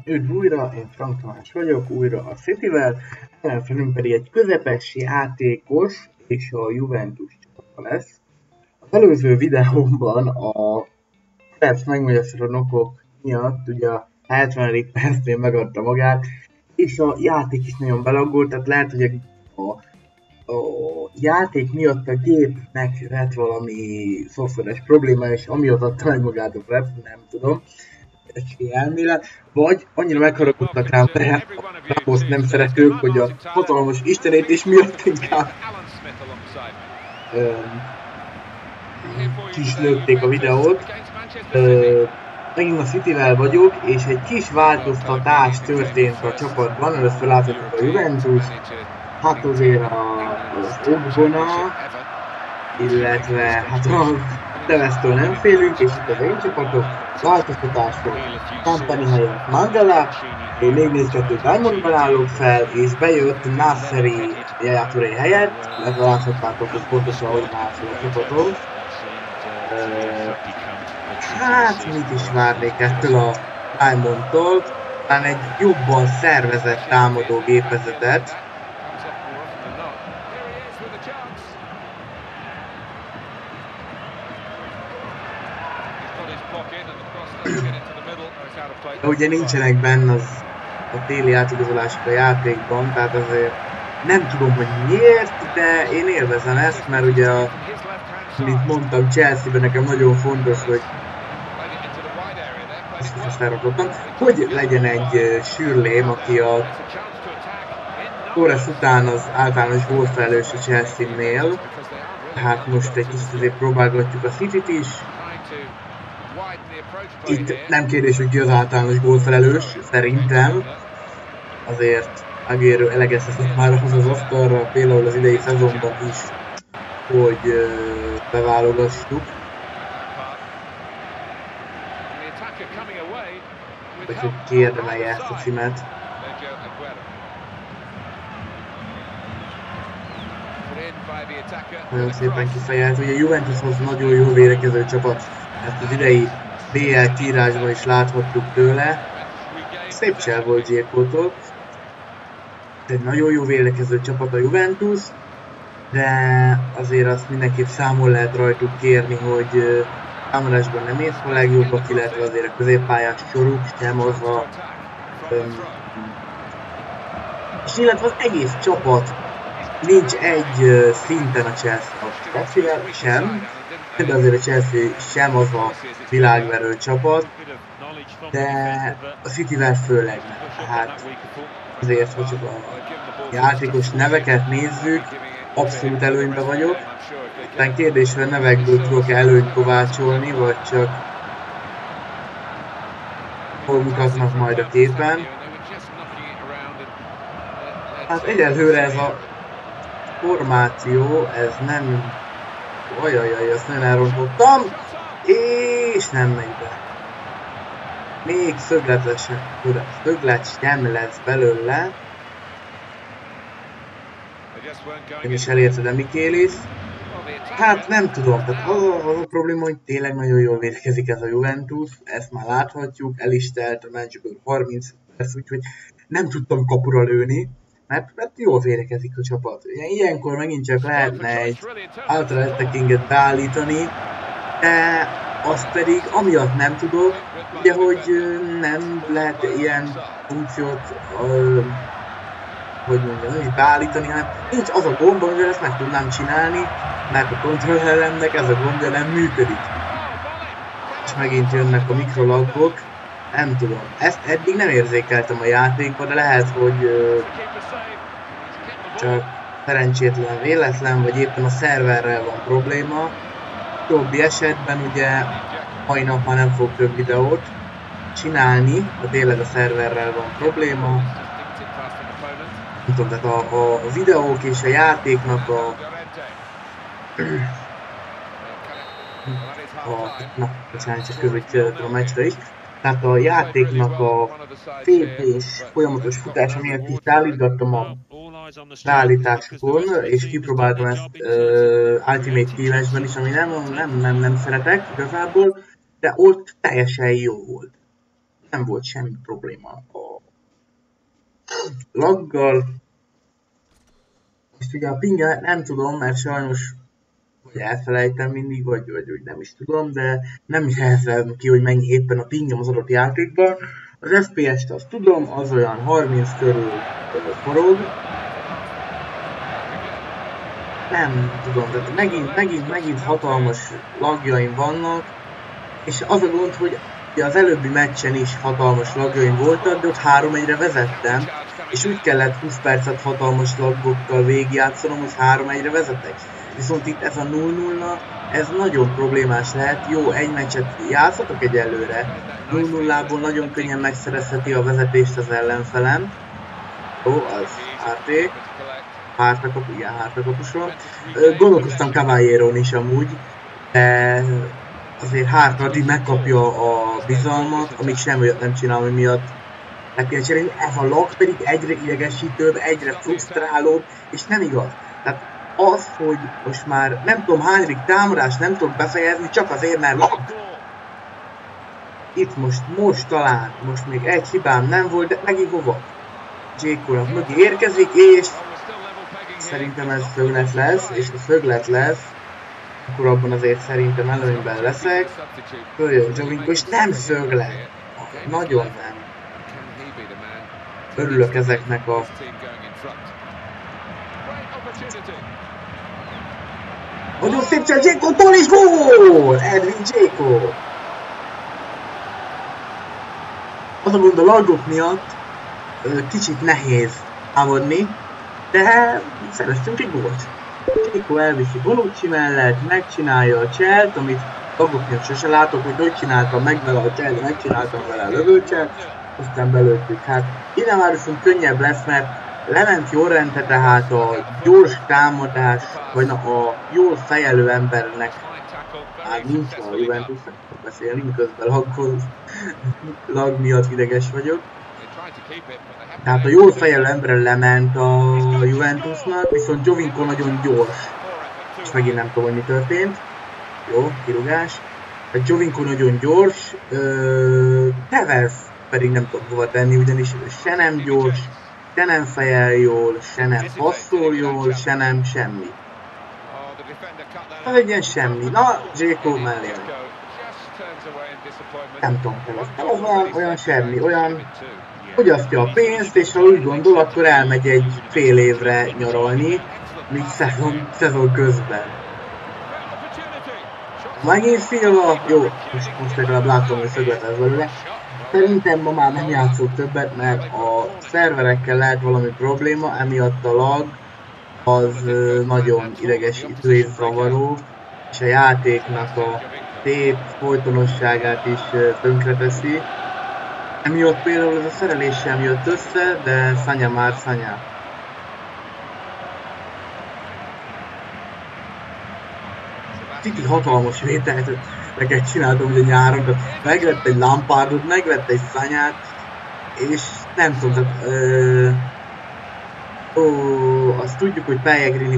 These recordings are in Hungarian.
Üdv újra, én Frank Tamás vagyok, újra a Cityvel, ellenfelünk pedig egy közepes játékos és a Juventus csapata lesz. Az előző videómban a perc megmagyarázatok miatt ugye a 70. percnél megadta magát, és a játék is nagyon belaggolt, tehát lehet, hogy a játék miatt a gépnek lett valami szoftveres probléma, és amiatt adta meg magát a perc, nem tudom. Elmélet, vagy annyira megharagudtak rám, de Ramos nem szeretők, hogy a hatalmas istenítés miatt inkább kis lőtték a videót. Megint a Cityvel vagyok, és egy kis változtatás történt a csapatban. Először láthatjuk a Juventus, hát azért az Ogbona, illetve hát a Tevesztől nem félünk, és itt az én csapatok változtatásról Company helyett Mandela, én 4-4-2 Diamondban állok fel, és bejött Nasseri Yaya Touré helyett, illetve láthattátok, hogy pontosan hogy mászol a csapatom. Hát mit is várnék ettől a Diamondtól, talán egy jobban szervezett támadó gépezetet. De ugye nincsenek benne a téli átigazolások a játékban, tehát azért nem tudom, hogy miért, de én élvezem ezt, mert ugye, mint mondtam, Chelsea-ben nekem nagyon fontos, hogy ezt elrakottam, hogy legyen egy sürlém, aki a Torres után az általános gólfelelős a Chelsea-nél. Hát most egy kicsit azért próbálgatjuk a City-t is. Itt nem kérdés, hogy ki az általános gólfelelős, szerintem. Azért Agüero elegeztetett már ahhoz az asztalra, például az idei szezonban is, hogy beválogassuk. Vagy hogy kiérdemelje ezt a címet. Nagyon szépen kifejelt, ugye Juventushoz nagyon jó védekező csapat, ezt az idei BL kiírásban is láthattuk tőle. Szép csel volt Dzékótól. Egy nagyon jó védekező csapat a Juventus, de azért azt mindenképp számon lehet rajtuk kérni, hogy támadásban nem érsz a legjobbak, illetve azért a középpályás soruk sem az a... és illetve az egész csapat nincs egy szinten a Chelsea sem, de azért a Chelsea sem az a világverő csapat, de a Cityvel főleg nem. Tehát azért, hogy csak a játékos neveket nézzük, abszolút előnyben vagyok. Aztán kérdés, hogy a nevekből tudok-e előnyt kovácsolni, vagy csak hol mutatnak majd a képen. Hát egyelőre ez a formáció, ez nem... Ajajaj, azt nagyon elrontottam, és nem megy be. Még szöglet sem lesz belőle. Én is elérte de Mikélis. Hát nem tudom, tehát az a probléma, hogy tényleg nagyon jól védekezik ez a Juventus, ezt már láthatjuk, el is telt a meccsből 30 perc, úgyhogy nem tudtam kapura lőni, mert jól védekezik a csapat. Ilyenkor megint csak lehetne egy ultra attackinget beállítani, de azt pedig amiatt nem tudok, ugye, hogy nem lehet ilyen funkciót, hogy mondjam, is beállítani, hanem nincs az a gomba, amivel ezt meg tudnám csinálni, mert a kontrolleremnek ez a gombja nem működik. És megint jönnek a mikrolaggok, nem tudom. Ezt eddig nem érzékeltem a játékban, de lehet, hogy csak szerencsétlen véletlen, vagy éppen a szerverrel van probléma. Többi esetben ugye mai nap már nem fog több videót csinálni, ha tényleg a szerverrel van probléma. Nem tudom, tehát a videók és a játéknak bocsánat, csak közvetítőre a meccsre is. Tehát a játéknak a és folyamatos futása miatt is állítgattam a beállításokon, és kipróbáltam ezt Ultimate Team-esben is, ami nem szeretek igazából, de ott teljesen jó volt. nem volt semmi probléma a laggal. Most ugye a pinget nem tudom, mert sajnos vagy elfelejtem mindig, vagy nem is tudom, de nem is helyezem ki, hogy mennyi éppen a pingem az adott játékban. Az FPS-t azt tudom, az olyan 30 körül forog. Nem tudom, de megint hatalmas lagjaim vannak, és az a gond, hogy az előbbi meccsen is hatalmas lagjaim voltak, de ott 3-1-re vezettem, és úgy kellett 20 percet hatalmas lagokkal végigjátszanom, hogy 3-1-re vezetek. Viszont itt ez a 0-0, ez nagyon problémás lehet. Jó, egy meccset játszatok egyelőre. 0-0-ból nagyon könnyen megszerezheti a vezetést az ellenfelem. Ó, az RT. Hártakapusról. Gondolkoztam Caballero-n is amúgy, de azért Hart addig megkapja a bizalmat, amíg semmi olyat nem csinál, ami miatt meg kell cserélni. Ez a lag pedig egyre idegesítőbb, egyre frusztrálóbb, és nem igaz. Tehát az, hogy most már nem tudom hányadik támadást nem tudok befejezni, csak azért, mert lag. Itt most talán, most még egy hibám nem volt, de megint hova? J-Cole mögé érkezik, és szerintem ez szöglet lesz, és ha szöglet lesz, akkor abban azért szerintem előnyben leszek. Följön Jovinko, és nem szöglet. Nagyon nem. Örülök ezeknek a... Nagyon szép csinál J-Cole-tól is gól! Edwin J-Cole! Az a gond a lagok miatt kicsit nehéz támadni, de szereztünk egy gólt. J-Cole elviszi Bonucci mellett, megcsinálja a cselt, amit lagok miatt sose látok, hogy csináltam meg vele a cselt, de megcsináltam vele a lövőcselt, aztán belőttük. Hát ide már viszont könnyebb lesz, mert lement Llorente, tehát a gyors támadás, vagy a jól fejelő embernek már nincs a Juventusnak, beszélni, közben lag miatt ideges vagyok. Tehát a jól fejelő emberre lement a Juventusnak, viszont Jovinko nagyon gyors. És megint nem tudom, hogy mi történt. Jó, kirúgás. A Jovinko nagyon gyors, Tevez pedig nem tudom hova tenni, ugyanis se nem gyors, se nem fejel jól, se nem passzol jól, se nem semmi. Ez egy ilyen semmi. Na, J-Cole mellé. Nem tudom, Tevez olyan semmi, olyan fogyasztja a pénzt, és ha úgy gondol, akkor elmegy egy fél évre nyaralni, míg szezon közben. Megint Silva, jó, most legalább látom, hogy szöglet ez belőle. Szerintem ma már nem játszok többet, mert a szerverekkel lehet valami probléma, emiatt a lag az nagyon idegesítő és zavaró, és a játéknak a szép folytonosságát is tönkreteszi. Emiatt például ez a szerelés sem jött össze, de Szanya már Szanya. City hatalmas vételeket csináltam ugye nyáron, de megvett egy Lampardot, megvett egy Szanyát, és nem tudom, azt tudjuk, hogy Pellegrini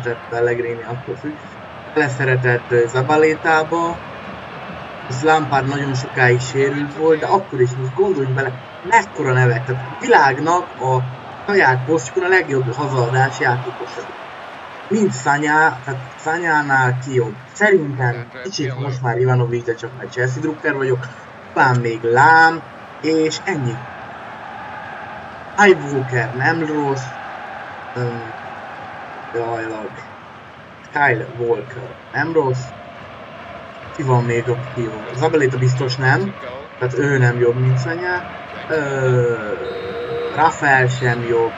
beleszeretett Zabalétába, az Lampard nagyon sokáig sérült volt, de akkor is most gondoljunk bele, mekkora nevek, tehát a világnak a saját posztjukon a legjobb hazaadás játékosa. Mint Szanyá, tehát Szanyánál ki jobb. Szerintem kicsit most már Ivanovic, de csak már Chelsea drukker vagyok, talán még Lám, és ennyi. Kyle Walker nem rossz, Kyle Walker nem rossz, ki van még aktív? Zabaleta biztos nem, tehát ő nem jobb, mint Szanyá, Rafael sem jobb,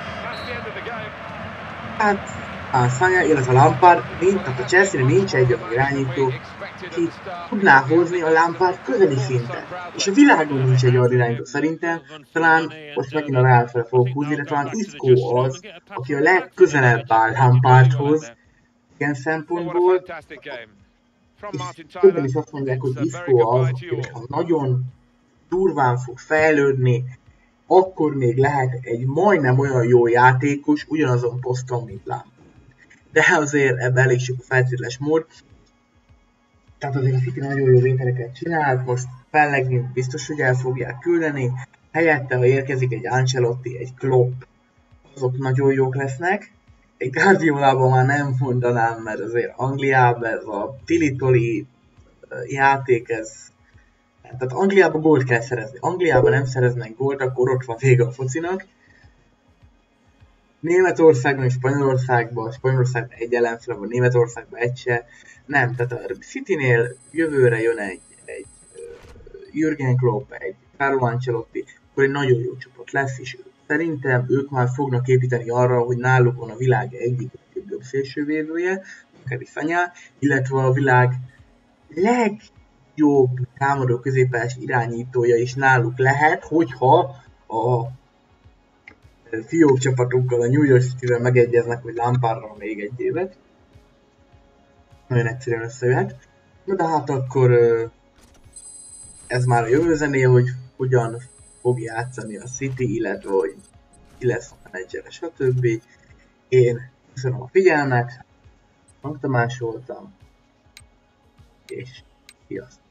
hát a Szanya, illetve a Lampard, tehát a Chelsea-re nincs egy olyan irányító, ki tudná hozni a Lampard közeli szinten. És a világon nincs egy olyan irányító szerintem, talán most megint a Real fel fogok húzni, de talán Isco az, aki a legközelebb áll Lampardhoz, ilyen szempontból, és többen is azt mondják, hogy Isco az, ha nagyon durván fog fejlődni, akkor még lehet egy majdnem olyan jó játékos ugyanazon poszton, mint Lampard. De azért ebben elég sok a feltételes mód. Tehát azért a City nagyon jó vételeket csinált, most Pellegrin biztos, hogy el fogják küldeni, helyette, ha érkezik egy Ancelotti, egy Klopp, azok nagyon jók lesznek. Egy Guardiolában már nem mondanám, mert azért Angliában ez a tili-toli játék, tehát Angliában gólt kell szerezni. Angliában nem szereznek gólt, akkor ott van vége a focinak. Németországban és Spanyolországban egy ellenfél van, Németországban egy se. Nem, tehát a Citynél jövőre jön egy Jürgen Klopp, egy Carlo Ancelotti, akkor egy nagyon jó csapat lesz, és szerintem ők már fognak építeni arra, hogy náluk van a világ egyik legjobb szélsővédője, Kevin Sanyá, illetve a világ legjobb támadó középpályás irányítója is náluk lehet, hogyha a fiók csapatukkal, a New York City-vel megegyeznek, hogy Lampardra még egy évet. Nagyon egyszerűen összejöhet. Na de hát akkor ez már a jövő zenéje, hogy hogyan fog játszani a City, illetve hogy ki lesz a menedzsere, stb. Én köszönöm a figyelmet, Hang Tamás voltam, és sziasztok!